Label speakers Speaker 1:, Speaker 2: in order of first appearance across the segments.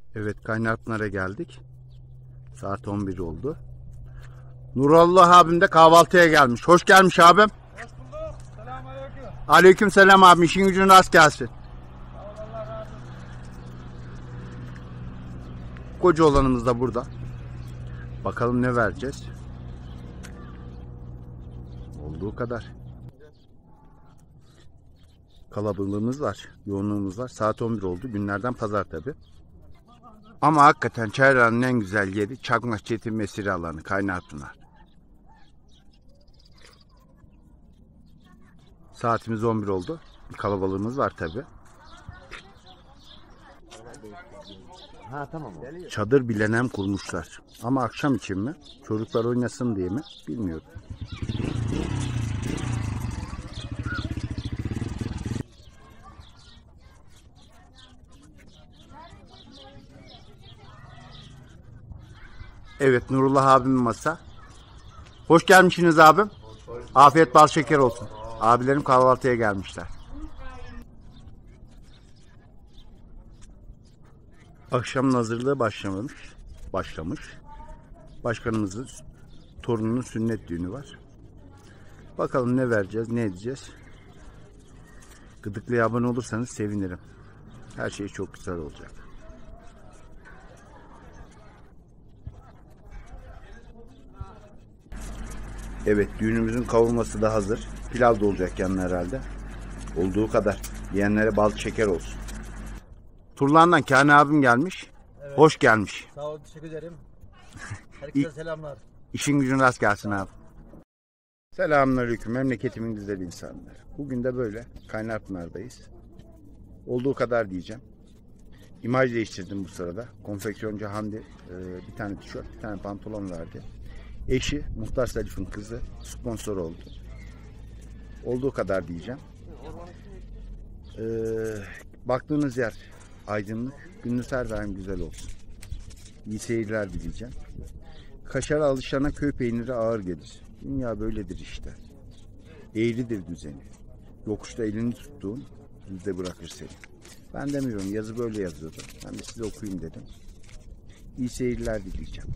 Speaker 1: Evet, Kaynarpınar'a geldik. Saat 11 oldu. Nurullah abim de kahvaltıya gelmiş. Hoş gelmiş abim.
Speaker 2: Hoş bulduk. Selamünaleyküm.
Speaker 1: Aleyküm selam abim. İşin gücün rast gelsin.
Speaker 2: Allah razı olsun.
Speaker 1: Koca olanımız da burada. Bakalım ne vereceğiz. Olduğu kadar. Kalabalığımız var. Yoğunluğumuz var. Saat 11 oldu. Günlerden pazar tabi. Ama hakikaten Çayıra'nın en güzel yeri Çakmak Çetin Mesire alanı Kaynarpınar. Saatimiz 11 oldu. Bir kalabalığımız var tabi. Çadır bilenem kurmuşlar. Ama akşam için mi? Çocuklar oynasın diye mi? Bilmiyorum. Evet, Nurullah abimin masa. Hoş gelmişsiniz abim. Afiyet bal şeker olsun. Abilerim kahvaltıya gelmişler. Akşamın hazırlığı başlamış. Başkanımızın torununun sünnet düğünü var. Bakalım ne vereceğiz, ne edeceğiz. Gıdıklı'ya abone olursanız sevinirim. Her şey çok güzel olacak. Evet, düğünümüzün kavurması da hazır. Pilav da olacak yanına herhalde. Olduğu kadar. Yiyenlere bal şeker olsun. Turlan'dan Kani abim gelmiş.
Speaker 2: Evet.
Speaker 1: Hoş gelmiş.
Speaker 2: Sağ ol, teşekkür ederim. Herkese selamlar.
Speaker 1: İşin gücün rast gelsin abi. Selamünaleyküm memleketimin güzel insanları. Bugün de böyle Kaynarpınar'dayız. Olduğu kadar diyeceğim. İmaj değiştirdim bu sırada. Konfeksiyoncu Hande bir tane tişört, bir tane pantolon verdi. Eşi Muhtar Salif'in kızı sponsor oldu. Olduğu kadar diyeceğim. Baktığınız yer aydınlık. Gününüz her daim güzel olsun. İyi seyirler dileyeceğim. Kaşara alışana köy peyniri ağır gelir. Dünya böyledir işte. Eğridir düzeni. Yokuşta elini tuttuğun düzde bırakır seni. Ben demiyorum, yazı böyle yazıyordu. Ben de size okuyayım dedim. İyi seyirler dileyeceğim.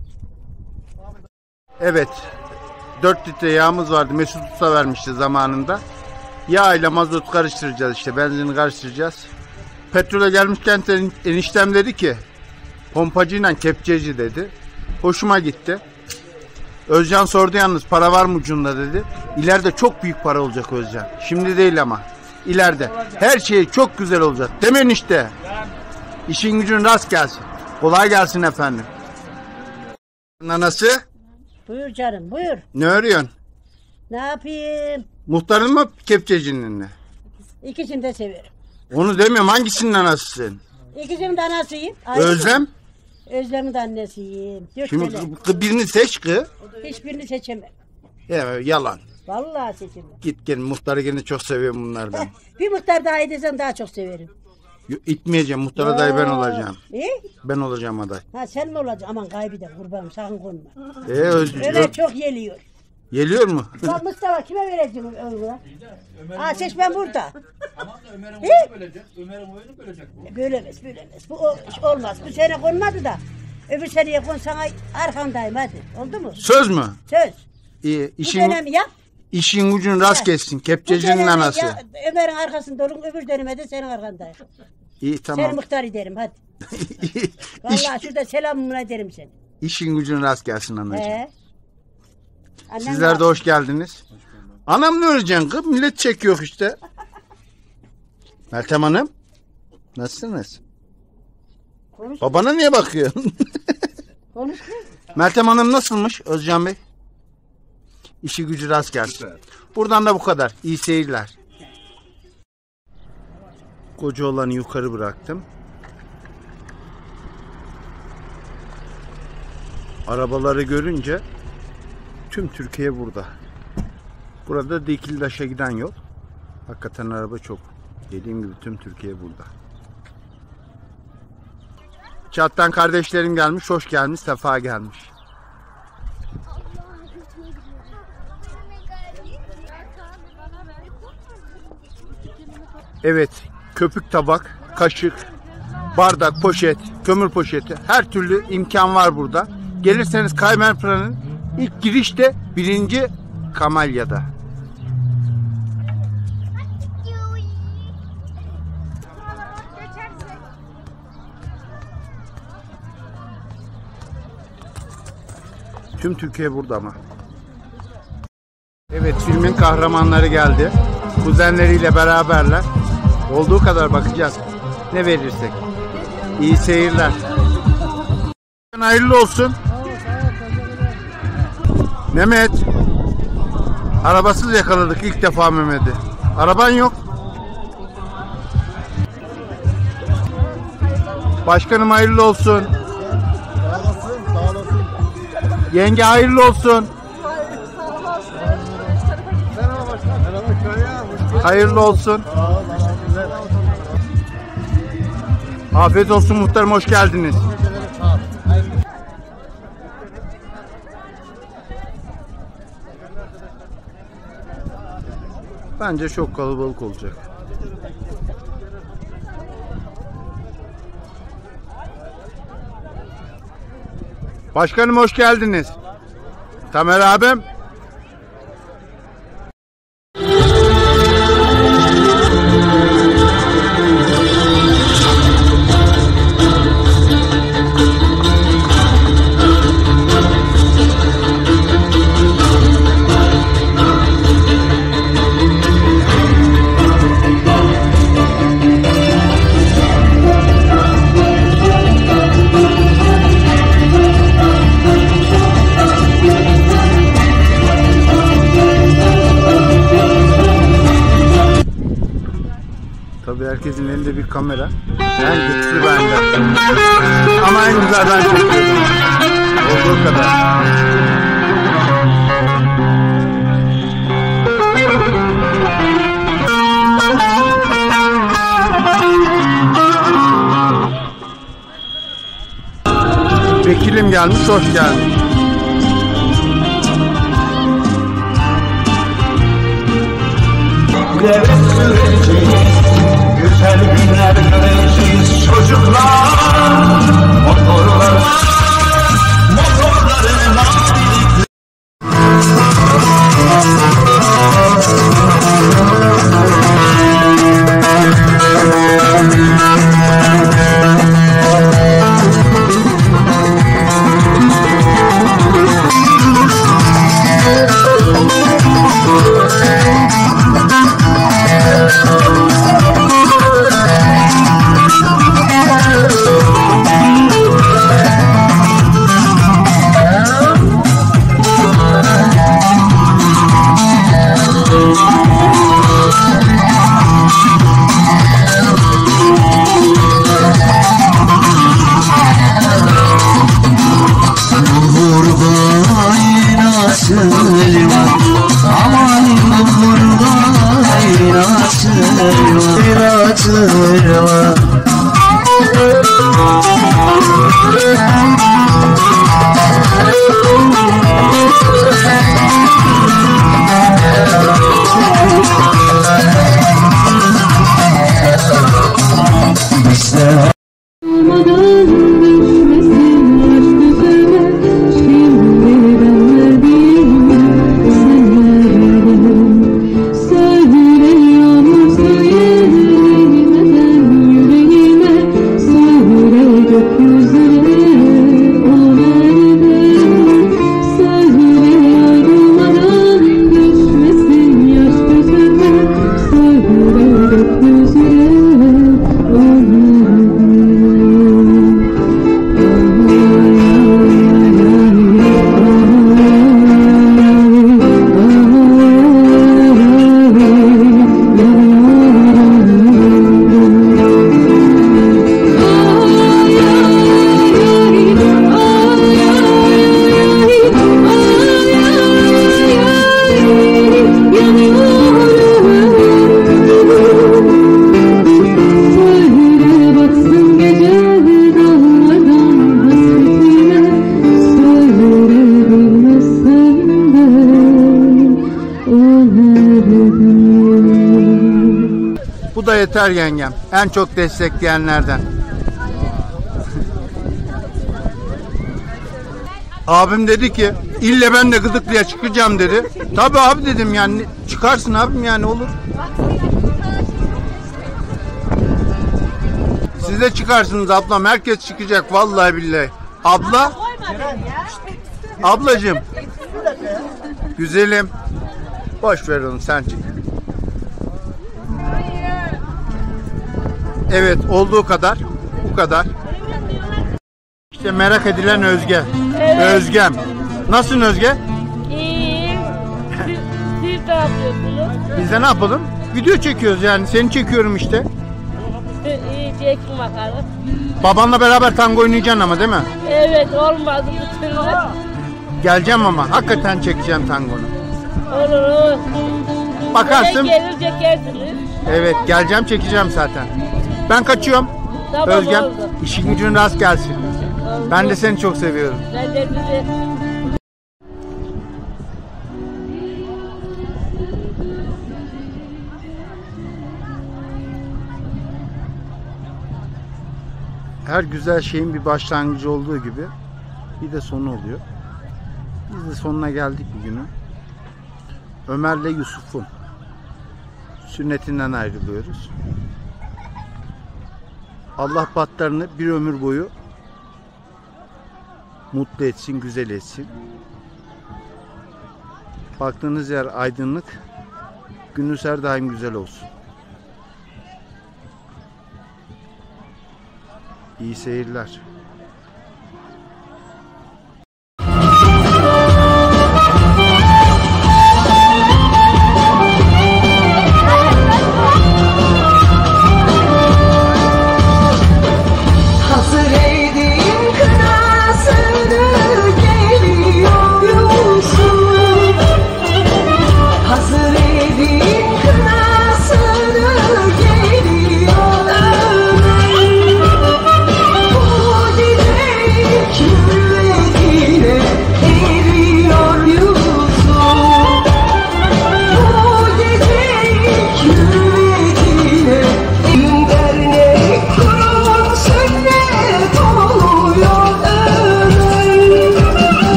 Speaker 1: Evet. 4 litre yağımız vardı. Mesut Usta vermişti zamanında. Yağ ile mazot karıştıracağız işte. Benzini karıştıracağız. Petrole gelmişken eniştem dedi ki pompacıyla kepçeci dedi. Hoşuma gitti. Özcan sordu yalnız para var mı ucunda dedi. İleride çok büyük para olacak Özcan. Şimdi değil ama. İleride. Her şey çok güzel olacak. Demen işte. İşin gücün rast gelsin. Kolay gelsin efendim. Nanası?
Speaker 3: Buyur canım, buyur.
Speaker 1: Ne örüyorsun?
Speaker 3: Ne yapayım?
Speaker 1: Muhtarın mı kepçecinin mi?
Speaker 3: İkisini de severim.
Speaker 1: Onu demiyorum, hangisinin anasısın?
Speaker 3: İkisinin de anasıyım.
Speaker 1: Özlem?
Speaker 3: Özlem'in de annesiyim. 4
Speaker 1: Şimdi
Speaker 3: sene.
Speaker 1: birini seç kız.
Speaker 3: Hiçbirini seçemem.
Speaker 1: Ya, yalan.
Speaker 3: Vallahi seçemem.
Speaker 1: Git gel, muhtarı gene çok seviyorum bunlardan.
Speaker 3: Bir muhtar daha edesem daha çok severim.
Speaker 1: İtmeyeceğim, muhtar adayı ben olacağım.
Speaker 3: İyi?
Speaker 1: Ben olacağım aday.
Speaker 3: Ha sen mi olacaksın? Aman kaybeder kurbanım, sakın konma.
Speaker 1: Öyle
Speaker 3: Çok geliyor.
Speaker 1: geliyor mu?
Speaker 3: Lan Mustafa kime vereceğim onu? Ha seçmem burada.
Speaker 2: Ama Ömer'in
Speaker 3: İyi.
Speaker 2: oyunu bölecek. Ömer'in oyunu bölecek bu.
Speaker 3: Bölemez. Bu olmaz. Bu sene konmadı da. Öbür seneye kon sana arkandayım hadi. Oldu mu?
Speaker 1: Söz mü?
Speaker 3: Söz.
Speaker 1: İyi.
Speaker 3: Bu dönemi yap.
Speaker 1: İşin gücün rast geçsin.
Speaker 3: Bu
Speaker 1: Kepçecinin
Speaker 3: dönemi
Speaker 1: anası.
Speaker 3: ya, Ömer'in arkasında olun, öbür döneme de senin arkandayım.
Speaker 1: İyi,
Speaker 3: Seni
Speaker 1: tamam.
Speaker 3: muhtar ederim hadi. Vallahi şurada selamını ederim seni.
Speaker 1: İşin gücün rast gelsin anacığım.
Speaker 3: Annem
Speaker 1: Sizler de hoş geldiniz. Anam ne öleceksin kız? Millet çekiyor işte. Meltem Hanım. Nasılsınız?
Speaker 3: Konuş,
Speaker 1: Babana niye bakıyorsun?
Speaker 3: konuş.
Speaker 1: Meltem Hanım nasılmış Özcan Bey? İşi gücü rast gelsin. Buradan da bu kadar. İyi seyirler. Koca olanı yukarı bıraktım. Arabaları görünce tüm Türkiye burada. Burada Dikildaş'a giden yol. Hakikaten araba çok. Dediğim gibi tüm Türkiye burada. Çat'tan kardeşlerim gelmiş, hoş gelmiş, sefa gelmiş. Evet, köpük tabak, kaşık, bardak, poşet, kömür poşeti, her türlü imkan var burada. Gelirseniz Kaymerpınar'ın ilk girişte 1. Kamalya'da. Tüm Türkiye burada ama. Evet, filmin kahramanları geldi. Kuzenleriyle beraberler. Olduğu kadar bakacağız. Ne verirsek. İyi seyirler. Hayırlı olsun. Mehmet. Arabasız yakaladık ilk defa Mehmet'i. Araban yok. Başkanım hayırlı olsun.
Speaker 2: Sağ olasın.
Speaker 1: Yenge hayırlı olsun.
Speaker 2: Merhaba başkan. Merhaba köye.
Speaker 1: Hayırlı olsun. Afiyet olsun muhtarım, hoş geldiniz. Bence çok kalabalık olacak. Başkanım hoş geldiniz. Tamer abim. Tabii herkesin elinde bir kamera. En güçlü bende. Ama en güzel ben çekiyorum. Olduğu kadar. Vekilim gelmiş, hoş gelmiş.
Speaker 4: Güzel günler göreceğiz çocuklar. Motorların
Speaker 1: Bu da yeter yengem. En çok destekleyenlerden. Abim dedi ki ille ben de Gıdıklı'ya çıkacağım dedi. Tabii abi dedim, yani çıkarsın abim, yani olur. Siz de çıkarsınız ablam, herkes çıkacak vallahi billahi. Abla. Ablacığım. Güzelim. Boş ver onu, sen çık. Evet, olduğu kadar. Bu kadar. İşte merak edilen Özge.
Speaker 5: Evet.
Speaker 1: Özgem. Nasılsın Özge?
Speaker 5: İyiyim. Siz ne yapıyorsunuz?
Speaker 1: Biz de ne yapalım? Video çekiyoruz yani. Seni çekiyorum işte.
Speaker 5: İyi, çekin bakalım.
Speaker 1: Babanla beraber tango oynayacaksın ama değil mi?
Speaker 5: Evet, olmadı bu türlü.
Speaker 1: Geleceğim ama. Hakikaten çekeceğim tangonu.
Speaker 5: Olur olur.
Speaker 1: Bakarsın.
Speaker 5: Gelir çekersiniz.
Speaker 1: Evet, geleceğim, çekeceğim zaten. Ben kaçıyorum.
Speaker 5: Tamam,
Speaker 1: Özgem,
Speaker 5: oldu.
Speaker 1: işin gücün rast gelsin.
Speaker 5: Oldu.
Speaker 1: Ben de seni çok seviyorum.
Speaker 5: Ben de sizi.
Speaker 1: Her güzel şeyin bir başlangıcı olduğu gibi bir de sonu oluyor. Biz de sonuna geldik bugünün. Ömer'le Yusuf'un sünnetinden ayrılıyoruz. Allah batlarını bir ömür boyu mutlu etsin, güzel etsin. Baktığınız yer aydınlık, gününüz her daim güzel olsun. İyi seyirler.